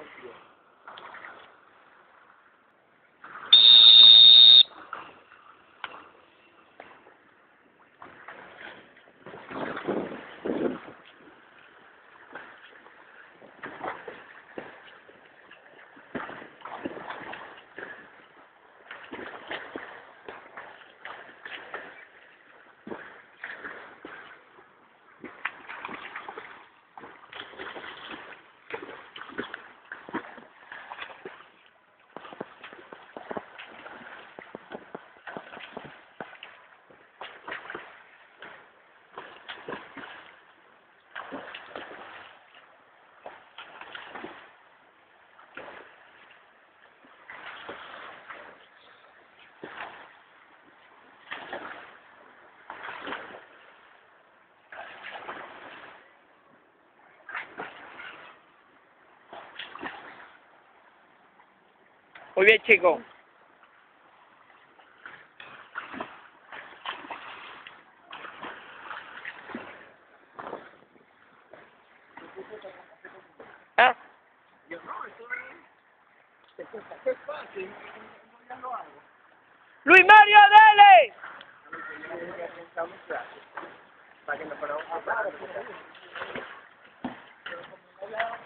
Muy bien, chico. ¿Ah? Yo no, es fácil, ya lo hago. ¡Luis Mario, dale! Para que me